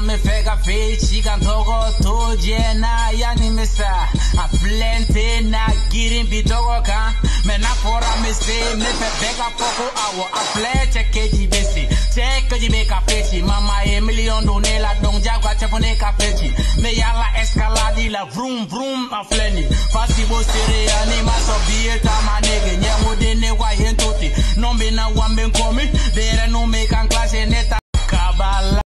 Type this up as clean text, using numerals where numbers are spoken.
me fega feici cantogo to jena yani mesa a plente na girin bitogo kan me na fora me se me fe bega poco awo a plete keji besi check keji be ka feici mama e million do ne la dong jagwa chepone ka feici me yala escalade la vroom vroom a fleni fasi bo sere ani maso